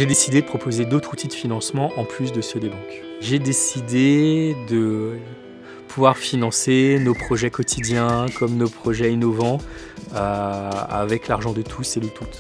J'ai décidé de proposer d'autres outils de financement en plus de ceux des banques. J'ai décidé de pouvoir financer nos projets quotidiens comme nos projets innovants avec l'argent de tous et de toutes.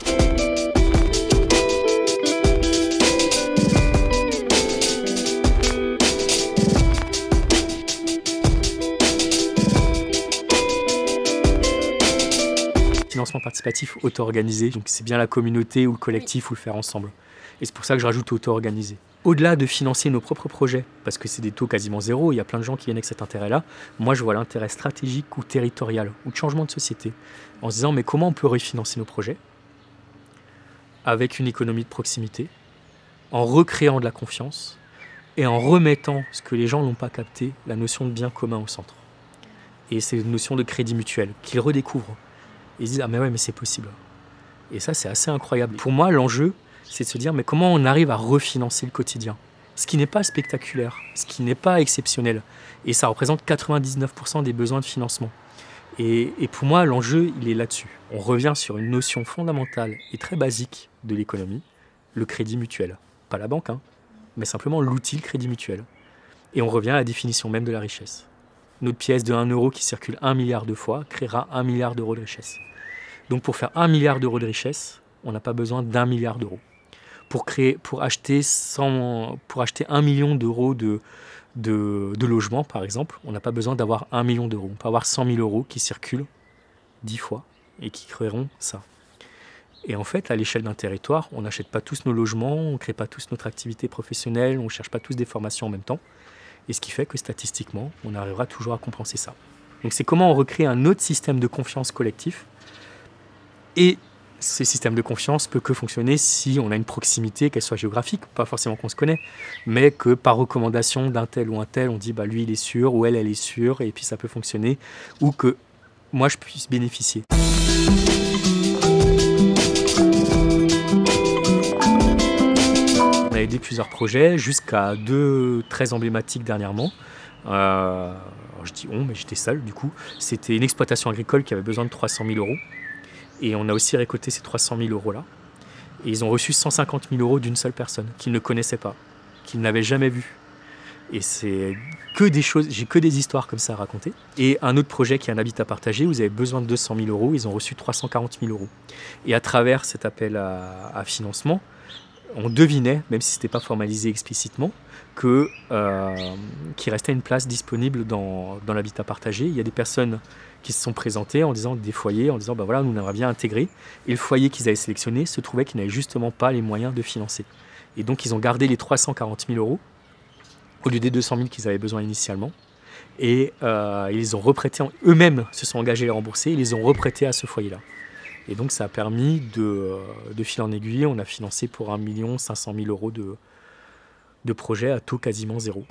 Financement participatif auto-organisé, donc c'est bien la communauté ou le collectif ou le faire ensemble. Et c'est pour ça que je rajoute auto-organisé. Au-delà de financer nos propres projets, parce que c'est des taux quasiment zéro, il y a plein de gens qui viennent avec cet intérêt-là, moi je vois l'intérêt stratégique ou territorial, ou de changement de société, en se disant mais comment on peut refinancer nos projets avec une économie de proximité, en recréant de la confiance et en remettant ce que les gens n'ont pas capté, la notion de bien commun au centre. Et c'est une notion de crédit mutuel qu'ils redécouvrent. Ils se disent « Ah mais ouais, mais c'est possible ». Et ça, c'est assez incroyable. Pour moi, l'enjeu, c'est de se dire « Mais comment on arrive à refinancer le quotidien ?» Ce qui n'est pas spectaculaire, ce qui n'est pas exceptionnel. Et ça représente 99% des besoins de financement. Et pour moi, l'enjeu, il est là-dessus. On revient sur une notion fondamentale et très basique de l'économie, le crédit mutuel. Pas la banque, hein, mais simplement l'outil, le crédit mutuel. Et on revient à la définition même de la richesse. Notre pièce de 1 euro qui circule 1 milliard de fois créera 1 milliard d'euros de richesse. Donc pour faire 1 milliard d'euros de richesse, on n'a pas besoin d'1 milliard d'euros. Pour acheter 1 million d'euros de logements, par exemple, on n'a pas besoin d'avoir 1 million d'euros. On peut avoir 100 000 euros qui circulent 10 fois et qui créeront ça. Et en fait, à l'échelle d'un territoire, on n'achète pas tous nos logements, on ne crée pas tous notre activité professionnelle, on ne cherche pas tous des formations en même temps. Et ce qui fait que statistiquement, on arrivera toujours à compenser ça. Donc c'est comment on recrée un autre système de confiance collectif. Et ce système de confiance peut que fonctionner si on a une proximité, qu'elle soit géographique, pas forcément qu'on se connaît, mais que par recommandation d'un tel ou un tel, on dit bah lui il est sûr ou elle est sûre, et puis ça peut fonctionner, ou que moi je puisse bénéficier. On a aidé plusieurs projets, jusqu'à 2 très emblématiques dernièrement. Je dis on, mais j'étais seul du coup. C'était une exploitation agricole qui avait besoin de 300 000 euros. Et on a aussi récolté ces 300 000 euros-là. Et ils ont reçu 150 000 euros d'une seule personne, qu'ils ne connaissaient pas, qu'ils n'avaient jamais vue. Et c'est que des choses, j'ai que des histoires comme ça à raconter. Et un autre projet qui est un habitat partagé, vous avez besoin de 200 000 euros, ils ont reçu 340 000 euros. Et à travers cet appel à financement, on devinait, même si ce n'était pas formalisé explicitement, qu'il restait une place disponible dans l'habitat partagé. Il y a des personnes qui se sont présentées en disant des foyers, en disant bah voilà, nous on aimerait bien intégrer. Et le foyer qu'ils avaient sélectionné se trouvait qu'ils n'avaient justement pas les moyens de financer. Et donc ils ont gardé les 340 000 euros au lieu des 200 000 qu'ils avaient besoin initialement. Et ils les ont reprêtés, eux-mêmes se sont engagés à les rembourser, ils les ont reprêtés à ce foyer-là. Et donc ça a permis de fil en aiguille, on a financé pour 1 500 000 euros de projets à taux quasiment zéro.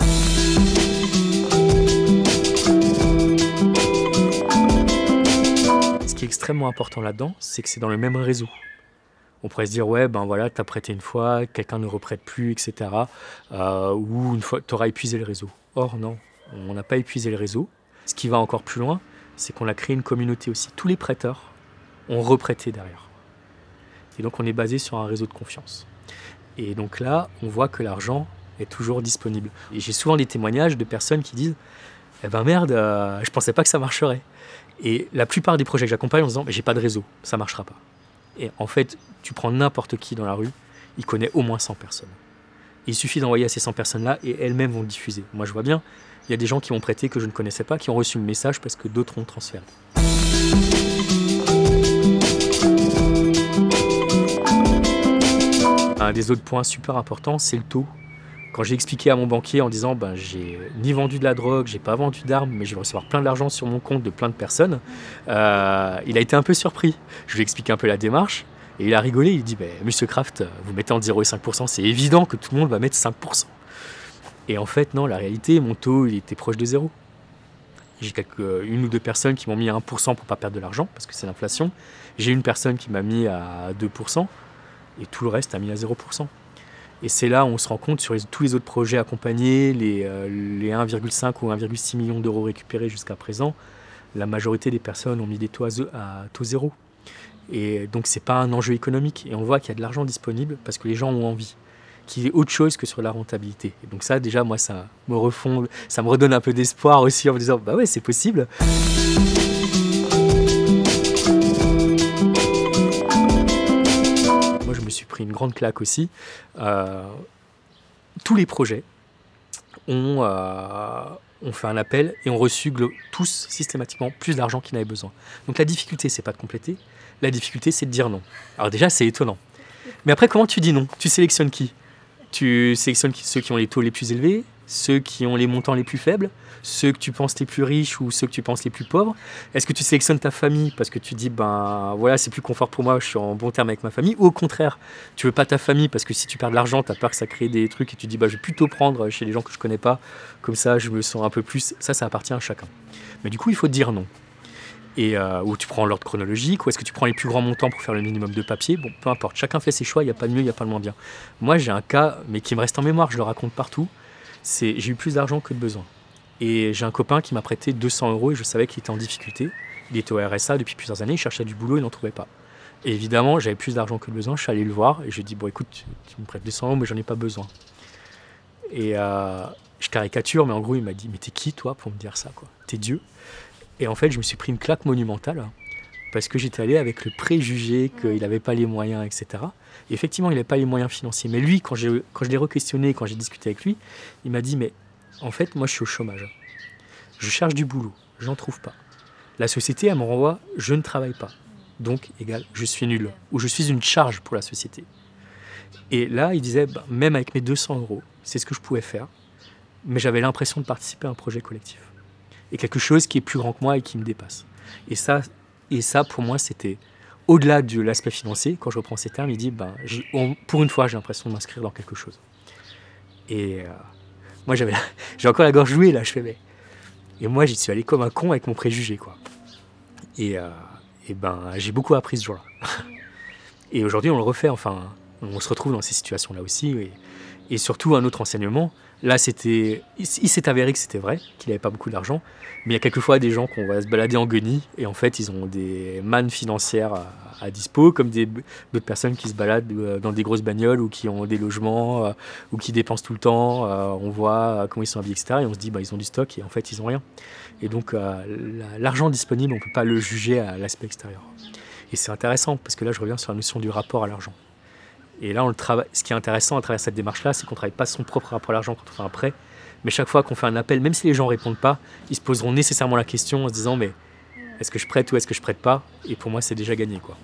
Ce qui est extrêmement important là-dedans, c'est que c'est dans le même réseau. On pourrait se dire, ouais, ben voilà, t'as prêté une fois, quelqu'un ne reprête plus, etc. Ou une fois, t'auras épuisé le réseau. Or, non, on n'a pas épuisé le réseau. Ce qui va encore plus loin, c'est qu'on a créé une communauté aussi. Tous les prêteurs ont reprêté derrière. Et donc, on est basé sur un réseau de confiance. Et donc là, on voit que l'argent est toujours disponible. Et j'ai souvent des témoignages de personnes qui disent « Eh ben merde, je pensais pas que ça marcherait ». Et la plupart des projets que j'accompagne en disant « J'ai pas de réseau, ça marchera pas ». Et en fait, tu prends n'importe qui dans la rue, il connaît au moins 100 personnes. Il suffit d'envoyer à ces 100 personnes-là et elles-mêmes vont le diffuser. Moi, je vois bien, il y a des gens qui m'ont prêté que je ne connaissais pas, qui ont reçu le message parce que d'autres ont transféré. Un des autres points super importants, c'est le taux. Quand j'ai expliqué à mon banquier en disant ben, j'ai ni vendu de la drogue, j'ai pas vendu d'armes, mais je vais recevoir plein d'argent sur mon compte de plein de personnes, il a été un peu surpris. Je lui ai expliqué un peu la démarche et il a rigolé. Il dit Monsieur Kraft, vous mettez entre 0 et 5%, c'est évident que tout le monde va mettre 5%. Et en fait, non, la réalité, mon taux il était proche de 0. J'ai une ou deux personnes qui m'ont mis à 1% pour pas perdre de l'argent, parce que c'est l'inflation. J'ai une personne qui m'a mis à 2%, et tout le reste a mis à 0%. Et c'est là où on se rend compte sur tous les autres projets accompagnés, les 1,5 ou 1,6 millions d'euros récupérés jusqu'à présent, la majorité des personnes ont mis des taux à taux zéro. Et donc c'est pas un enjeu économique. Et on voit qu'il y a de l'argent disponible parce que les gens ont envie, qu'il y ait autre chose que sur la rentabilité. Et donc ça, déjà, moi, ça me refonde, ça me redonne un peu d'espoir aussi en me disant, bah ouais, c'est possible. Moi, je me suis pris une grande claque aussi. Tous les projets ont fait un appel et ont reçu tous systématiquement plus d'argent qu'ils n'avaient besoin. Donc la difficulté, c'est pas de compléter. La difficulté, c'est de dire non. Alors déjà, c'est étonnant. Mais après, comment tu dis non? Tu sélectionnes qui? Tu sélectionnes ceux qui ont les taux les plus élevés, ceux qui ont les montants les plus faibles, ceux que tu penses les plus riches ou ceux que tu penses les plus pauvres. Est-ce que tu sélectionnes ta famille parce que tu dis, ben voilà, c'est plus confort pour moi, je suis en bon terme avec ma famille, ou au contraire, tu veux pas ta famille parce que si tu perds de l'argent, tu as peur que ça crée des trucs et tu dis, bah, je vais plutôt prendre chez les gens que je connais pas, comme ça je me sens un peu plus. Ça appartient à chacun. Mais du coup, il faut dire non. Et ou tu prends l'ordre chronologique, ou est-ce que tu prends les plus grands montants pour faire le minimum de papier? Bon, peu importe, chacun fait ses choix, il n'y a pas de mieux, il n'y a pas de moins bien. Moi, j'ai un cas, mais qui me reste en mémoire, je le raconte partout, c'est j'ai eu plus d'argent que de besoin. Et j'ai un copain qui m'a prêté 200 € et je savais qu'il était en difficulté. Il était au RSA depuis plusieurs années, il cherchait du boulot, il n'en trouvait pas. Et évidemment, j'avais plus d'argent que de besoin, je suis allé le voir et je lui ai dit, bon écoute, tu me prêtes 200 €, mais j'en ai pas besoin. Et je caricature, mais en gros, il m'a dit, mais t'es qui toi pour me dire ça, quoi? T'es Dieu? Et en fait, je me suis pris une claque monumentale parce que j'étais allé avec le préjugé qu'il n'avait pas les moyens, etc. Et effectivement, il n'avait pas les moyens financiers. Mais lui, quand je l'ai re-questionné, quand j'ai discuté avec lui, il m'a dit, mais en fait, moi, je suis au chômage. Je cherche du boulot, j'en trouve pas. La société, elle me renvoie, je ne travaille pas. Donc, égal, je suis nul. Ou je suis une charge pour la société. Et là, il disait, bah, même avec mes 200 €, c'est ce que je pouvais faire. Mais j'avais l'impression de participer à un projet collectif. Et quelque chose qui est plus grand que moi et qui me dépasse. Et ça pour moi, c'était au-delà de l'aspect financier. Quand je reprends ces termes, il dit, ben, pour une fois, j'ai l'impression de m'inscrire dans quelque chose. Et moi, j'ai encore la gorge nouée, là, je fais, mais... Et moi, j'y suis allé comme un con avec mon préjugé, quoi. Et ben, j'ai beaucoup appris ce jour-là. Et aujourd'hui, on le refait, enfin, on se retrouve dans ces situations-là aussi. Et surtout, un autre enseignement, là, il s'est avéré que c'était vrai, qu'il n'avait pas beaucoup d'argent, mais il y a quelquefois des gens qu'on va se balader en guenilles, et en fait, ils ont des mannes financières à dispo, comme d'autres personnes qui se baladent dans des grosses bagnoles, ou qui ont des logements, ou qui dépensent tout le temps, on voit comment ils sont habillés, etc., et on se dit, bah, ils ont du stock, et en fait, ils n'ont rien. Et donc, l'argent disponible, on ne peut pas le juger à l'aspect extérieur. Et c'est intéressant, parce que là, je reviens sur la notion du rapport à l'argent. Et là, ce qui est intéressant à travers cette démarche-là, c'est qu'on ne travaille pas son propre rapport à l'argent quand on fait un prêt, mais chaque fois qu'on fait un appel, même si les gens ne répondent pas, ils se poseront nécessairement la question en se disant, mais est-ce que je prête ou est-ce que je prête pas? Et pour moi, c'est déjà gagné, quoi.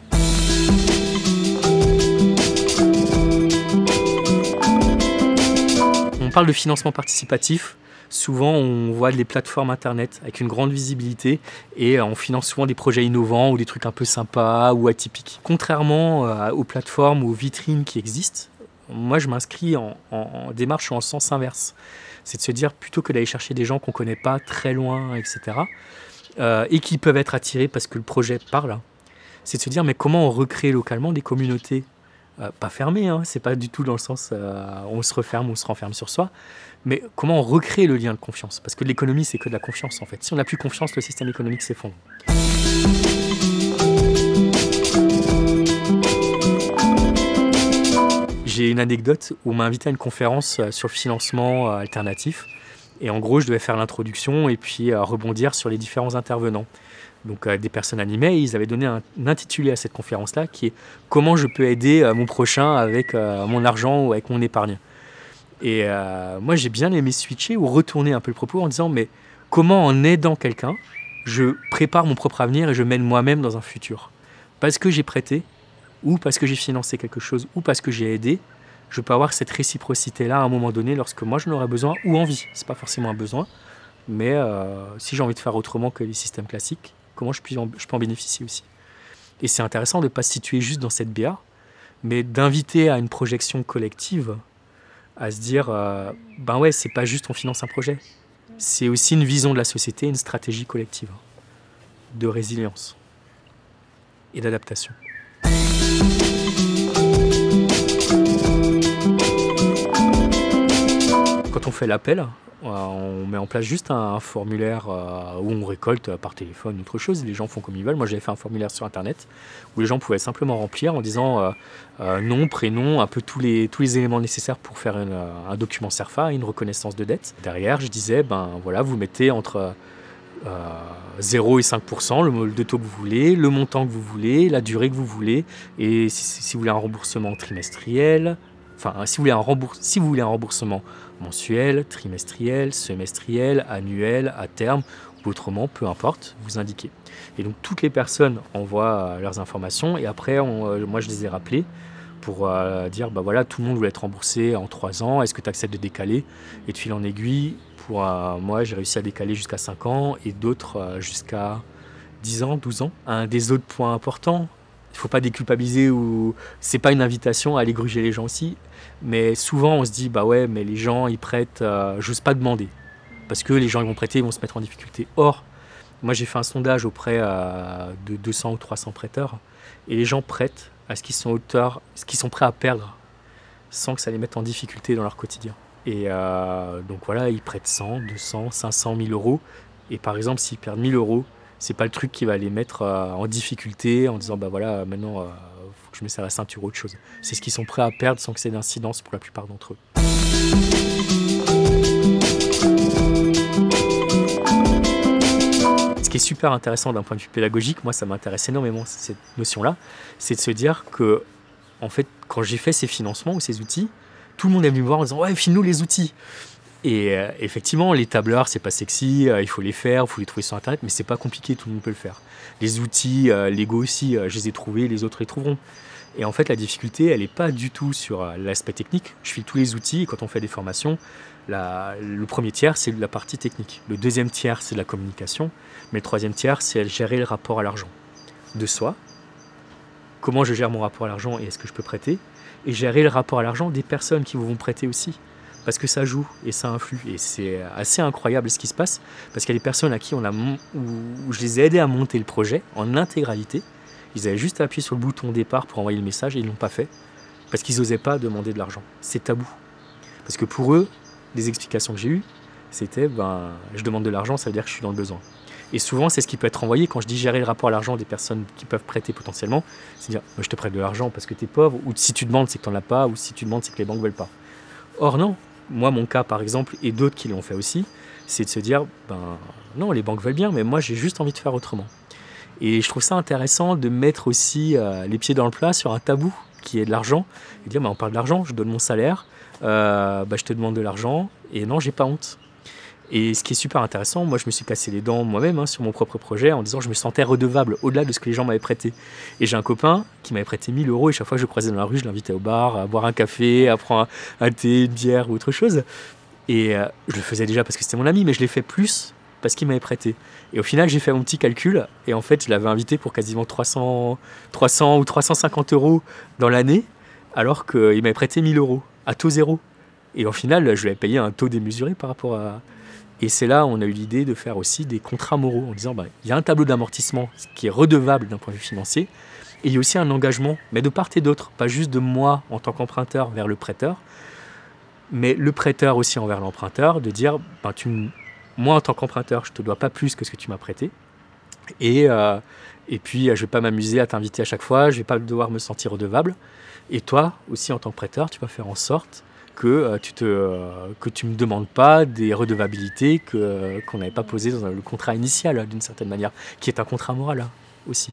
On parle de financement participatif. Souvent, on voit des plateformes internet avec une grande visibilité et on finance souvent des projets innovants ou des trucs un peu sympas ou atypiques. Contrairement aux plateformes ou aux vitrines qui existent, moi je m'inscris en démarche en sens inverse. C'est de se dire, plutôt que d'aller chercher des gens qu'on ne connaît pas, très loin, etc., et qui peuvent être attirés parce que le projet parle, c'est de se dire, mais comment on recrée localement des communautés pas fermées, hein, c'est pas du tout dans le sens on se referme, on se renferme sur soi, mais comment on recrée le lien de confiance? Parce que l'économie, c'est que de la confiance, en fait. Si on n'a plus confiance, le système économique s'effondre. J'ai une anecdote où on m'a invité à une conférence sur le financement alternatif. Et en gros, je devais faire l'introduction et puis rebondir sur les différents intervenants. Donc des personnes animées, et ils avaient donné un intitulé à cette conférence-là qui est « Comment je peux aider mon prochain avec mon argent ou avec mon épargne ?» Et moi, j'ai bien aimé switcher ou retourner un peu le propos en disant « Mais comment en aidant quelqu'un, je prépare mon propre avenir et je mène moi-même dans un futur ?» Parce que j'ai prêté, ou parce que j'ai financé quelque chose, ou parce que j'ai aidé, je peux avoir cette réciprocité-là à un moment donné lorsque moi je n'aurai besoin ou envie. Ce n'est pas forcément un besoin, mais si j'ai envie de faire autrement que les systèmes classiques, comment je peux en bénéficier aussi. Et c'est intéressant de ne pas se situer juste dans cette BA, mais d'inviter à une projection collective, à se dire, ben ouais, c'est pas juste on finance un projet, c'est aussi une vision de la société, une stratégie collective de résilience et d'adaptation. Quand on fait l'appel, On met en place juste un formulaire où on récolte par téléphone autre chose. Les gens font comme ils veulent. Moi, j'avais fait un formulaire sur Internet où les gens pouvaient simplement remplir en disant nom, prénom, un peu tous les éléments nécessaires pour faire un document CERFA, une reconnaissance de dette. Derrière, je disais, ben voilà, vous mettez entre 0 et 5%, le taux que vous voulez, le montant que vous voulez, la durée que vous voulez, et si vous voulez un remboursement trimestriel, enfin, si vous voulez un remboursement mensuel, trimestriel, semestriel, annuel, à terme, ou autrement, peu importe, vous indiquez. Et donc, toutes les personnes envoient leurs informations, et après, moi, je les ai rappelés pour dire, bah voilà, tout le monde voulait être remboursé en 3 ans, est-ce que tu acceptes de décaler? Et de fil en aiguille, moi, j'ai réussi à décaler jusqu'à 5 ans, et d'autres jusqu'à 10 ans, 12 ans. Un des autres points importants, il ne faut pas déculpabiliser, ou c'est pas une invitation à aller gruger les gens aussi, mais souvent on se dit bah ouais, mais les gens ils prêtent, j'ose pas demander parce que les gens ils vont prêter, ils vont se mettre en difficulté. Or, moi j'ai fait un sondage auprès de 200 ou 300 prêteurs et les gens prêtent à ce qu'ils sont prêts à perdre sans que ça les mette en difficulté dans leur quotidien. Et donc voilà, ils prêtent 100, 200, 500, 1000 euros. Et par exemple, s'ils perdent 1000 euros, c'est pas le truc qui va les mettre en difficulté en disant bah voilà, maintenant faut que je me serre la ceinture ou autre chose. C'est ce qu'ils sont prêts à perdre sans que c'est d'incidence pour la plupart d'entre eux. Ce qui est super intéressant d'un point de vue pédagogique, moi ça m'intéresse énormément cette notion-là, c'est de se dire que en fait, quand j'ai fait ces financements ou ces outils, tout le monde est venu me voir en disant ouais, file-nous les outils. Et effectivement, les tableurs, c'est pas sexy, il faut les faire, il faut les trouver sur Internet, mais c'est pas compliqué, tout le monde peut le faire. Les outils Lego aussi, je les ai trouvés, les autres les trouveront. Et en fait, la difficulté, elle n'est pas du tout sur l'aspect technique. Je file tous les outils, et quand on fait des formations, le premier tiers, c'est la partie technique. Le deuxième tiers, c'est la communication. Mais le troisième tiers, c'est gérer le rapport à l'argent. De soi, comment je gère mon rapport à l'argent et est-ce que je peux prêter? Et gérer le rapport à l'argent des personnes qui vous vont prêter aussi. Parce que ça joue et ça influe. Et c'est assez incroyable ce qui se passe. Parce qu'il y a des personnes à qui où je les ai aidés à monter le projet en intégralité. Ils avaient juste appuyé sur le bouton départ pour envoyer le message et ils ne l'ont pas fait. Parce qu'ils n'osaient pas demander de l'argent. C'est tabou. Parce que pour eux, les explications que j'ai eues, c'était je demande de l'argent, ça veut dire que je suis dans le besoin. Et souvent, c'est ce qui peut être envoyé quand je dis gérer le rapport à l'argent des personnes qui peuvent prêter potentiellement. C'est dire je te prête de l'argent parce que tu es pauvre, ou si tu demandes, c'est que tu n'en as pas, ou si tu demandes, c'est que les banques ne veulent pas. Or, non. Moi, mon cas, par exemple, et d'autres qui l'ont fait aussi, c'est de se dire, non, les banques veulent bien, mais moi, j'ai juste envie de faire autrement. Et je trouve ça intéressant de mettre aussi les pieds dans le plat sur un tabou qui est de l'argent, et dire, on parle de l'argent, je donne mon salaire, je te demande de l'argent, et non, j'ai pas honte. Et ce qui est super intéressant, moi je me suis cassé les dents moi-même sur mon propre projet en disant que je me sentais redevable au-delà de ce que les gens m'avaient prêté. Et j'ai un copain qui m'avait prêté 1000 euros et chaque fois que je le croisais dans la rue, je l'invitais au bar, à boire un café, à prendre un thé, une bière ou autre chose. Et je le faisais déjà parce que c'était mon ami, mais je l'ai fait plus parce qu'il m'avait prêté. Et au final, j'ai fait mon petit calcul et en fait, je l'avais invité pour quasiment 300 ou 350 euros dans l'année alors qu'il m'avait prêté 1000 euros à taux zéro. Et au final, je lui avais payé un taux démesuré par rapport à... Et c'est là où on a eu l'idée de faire aussi des contrats moraux en disant il y a un tableau d'amortissement qui est redevable d'un point de vue financier et il y a aussi un engagement, mais de part et d'autre, pas juste de moi en tant qu'emprunteur vers le prêteur, mais le prêteur aussi envers l'emprunteur, de dire moi en tant qu'emprunteur, je ne te dois pas plus que ce que tu m'as prêté et puis je ne vais pas m'amuser à t'inviter à chaque fois, je ne vais pas devoir me sentir redevable et toi aussi en tant que prêteur, tu vas faire en sorte que tu me demandes pas des redevabilités qu'on n'avait pas posées dans le contrat initial d'une certaine manière, qui est un contrat moral aussi.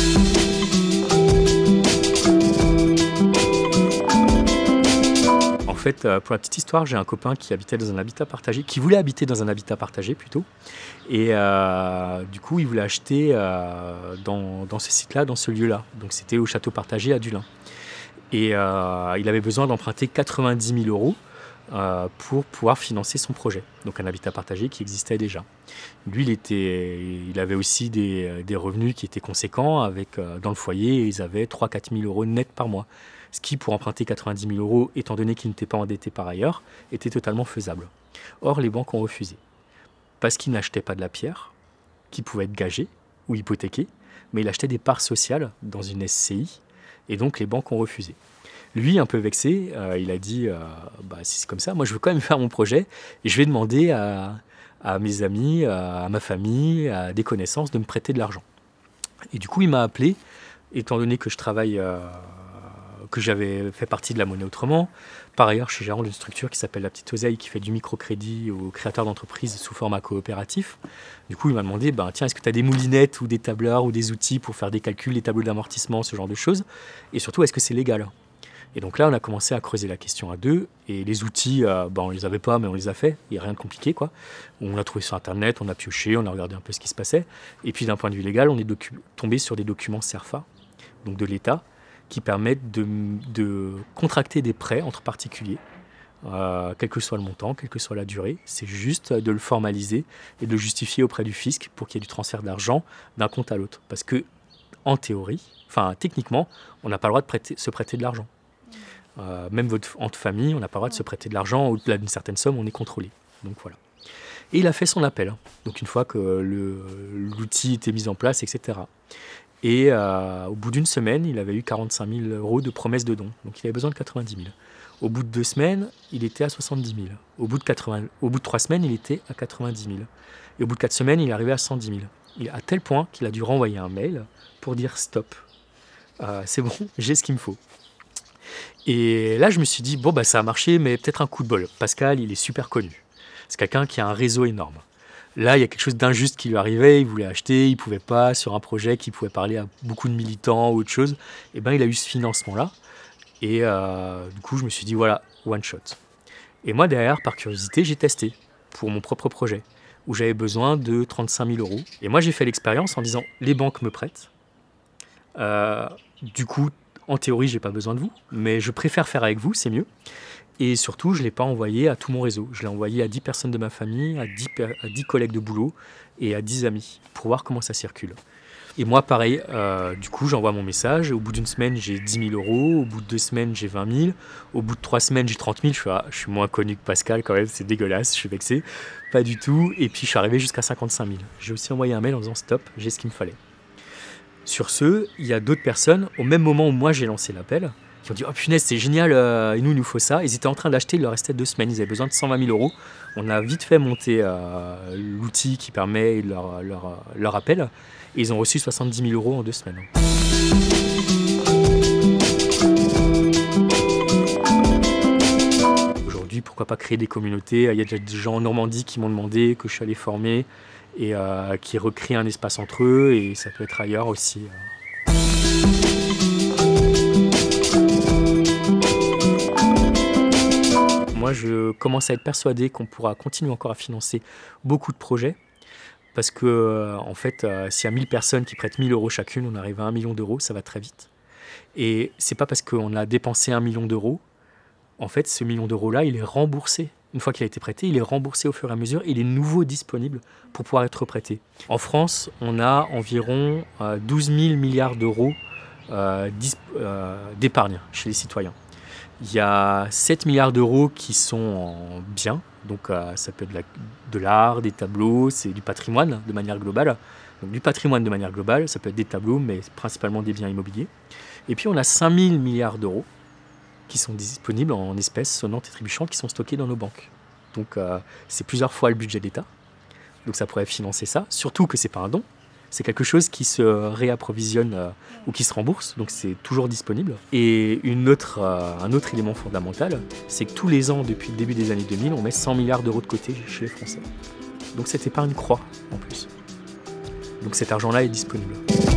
En fait, pour la petite histoire, j'ai un copain qui habitait dans un habitat partagé, qui voulait habiter dans un habitat partagé plutôt, et du coup il voulait acheter dans ce site-là, dans ce lieu-là. Donc c'était au château partagé à Dulin. Et il avait besoin d'emprunter 90 000 euros pour pouvoir financer son projet. Donc un habitat partagé qui existait déjà. Lui, il avait aussi des revenus qui étaient conséquents. Dans le foyer, ils avaient 3 000 à 4 000 euros net par mois. Ce qui, pour emprunter 90 000 euros, étant donné qu'il n'était pas endetté par ailleurs, était totalement faisable. Or, les banques ont refusé. Parce qu'ils n'achetaient pas de la pierre, qui pouvait être gagée ou hypothéquée, mais ils achetaient des parts sociales dans une SCI. Et donc, les banques ont refusé. Lui, un peu vexé, il a dit bah, si c'est comme ça, moi je veux quand même faire mon projet et je vais demander à mes amis, à ma famille, à des connaissances de me prêter de l'argent. Et du coup, il m'a appelé, étant donné que je travaille, que j'avais fait partie de la Monnaie Autrement. Par ailleurs, je suis gérant d'une structure qui s'appelle La Petite Oseille, qui fait du microcrédit aux créateurs d'entreprises sous format coopératif. Du coup, il m'a demandé, tiens, est-ce que tu as des moulinettes ou des tableurs ou des outils pour faire des calculs, des tableaux d'amortissement, ce genre de choses? Et surtout, est-ce que c'est légal? Et donc là, on a commencé à creuser la question à deux. Et les outils, on les avait pas, mais on les a fait. Il n'y a rien de compliqué, quoi. On a trouvé sur Internet, on a pioché, on a regardé un peu ce qui se passait. Et puis d'un point de vue légal, on est tombé sur des documents CERFA, donc de l'État, qui permettent de contracter des prêts entre particuliers, quel que soit le montant, quelle que soit la durée. C'est juste de le formaliser et de le justifier auprès du fisc pour qu'il y ait du transfert d'argent d'un compte à l'autre. Parce que, en théorie, techniquement, on n'a pas le droit de se prêter de l'argent. Même entre famille, on n'a pas le droit de se prêter de l'argent. Au-delà d'une certaine somme, on est contrôlé. Donc voilà. Et il a fait son appel. Donc une fois que l'outil était mis en place, etc. Et au bout d'une semaine, il avait eu 45 000 € de promesses de dons. Donc il avait besoin de 90 000. Au bout de 2 semaines, il était à 70 000. Au bout de 3 semaines, il était à 90 000. Et au bout de 4 semaines, il est arrivé à 110 000. À tel point qu'il a dû renvoyer un mail pour dire stop. C'est bon, j'ai ce qu'il me faut. Et là, je me suis dit, ça a marché, mais peut-être un coup de bol. Pascal, il est super connu. C'est quelqu'un qui a un réseau énorme. Là, il y a quelque chose d'injuste qui lui arrivait, il voulait acheter, il ne pouvait pas, sur un projet qui pouvait parler à beaucoup de militants ou autre chose. Et il a eu ce financement-là. Et du coup, je me suis dit, voilà, one shot. Et moi, derrière, par curiosité, j'ai testé pour mon propre projet, où j'avais besoin de 35 000 €. Et moi, j'ai fait l'expérience en disant, les banques me prêtent. Du coup, en théorie, je n'ai pas besoin de vous, mais je préfère faire avec vous, c'est mieux. Et surtout, je ne l'ai pas envoyé à tout mon réseau. Je l'ai envoyé à 10 personnes de ma famille, à 10 collègues de boulot et à 10 amis pour voir comment ça circule. Et moi, pareil, du coup, j'envoie mon message. Au bout d'une semaine, j'ai 10 000 €. Au bout de 2 semaines, j'ai 20 000. Au bout de 3 semaines, j'ai 30 000. Je suis moins connu que Pascal quand même, c'est dégueulasse, je suis vexé. Pas du tout. Et puis, je suis arrivé jusqu'à 55 000. J'ai aussi envoyé un mail en disant stop, j'ai ce qu'il me fallait. Sur ce, il y a d'autres personnes, au même moment où moi j'ai lancé l'appel, qui ont dit « Oh punaise, c'est génial, et nous, il nous faut ça ». Ils étaient en train d'acheter, il leur restait 2 semaines, ils avaient besoin de 120 000 €. On a vite fait monter l'outil qui permet leur appel, et ils ont reçu 70 000 € en 2 semaines. Aujourd'hui, pourquoi pas créer des communautés? Il y a déjà des gens en Normandie qui m'ont demandé, que je suis allé former, et qui recréent un espace entre eux, et ça peut être ailleurs aussi. Moi, je commence à être persuadé qu'on pourra continuer encore à financer beaucoup de projets, parce que, en fait, s'il y a 1000 personnes qui prêtent 1 000 € chacune, on arrive à 1 million d'euros, ça va très vite. Et c'est pas parce qu'on a dépensé 1 million d'euros, en fait, ce million d'euros-là, il est remboursé. Une fois qu'il a été prêté, il est remboursé au fur et à mesure et il est nouveau disponible pour pouvoir être prêté. En France, on a environ 12 000 milliards d'euros d'épargne chez les citoyens. Il y a 7 milliards d'euros qui sont en biens, donc ça peut être de l'art, des tableaux, c'est du patrimoine de manière globale. Donc du patrimoine de manière globale, ça peut être des tableaux, mais principalement des biens immobiliers. Et puis on a 5 000 milliards d'euros qui sont disponibles en espèces sonnantes et trébuchantes qui sont stockées dans nos banques. Donc c'est plusieurs fois le budget d'État. Donc ça pourrait financer ça. Surtout que ce n'est pas un don. C'est quelque chose qui se réapprovisionne ou qui se rembourse. Donc c'est toujours disponible. Et un autre élément fondamental, c'est que tous les ans, depuis le début des années 2000, on met 100 milliards d'euros de côté chez les Français. Donc cette épargne croît en plus. Donc cet argent-là est disponible.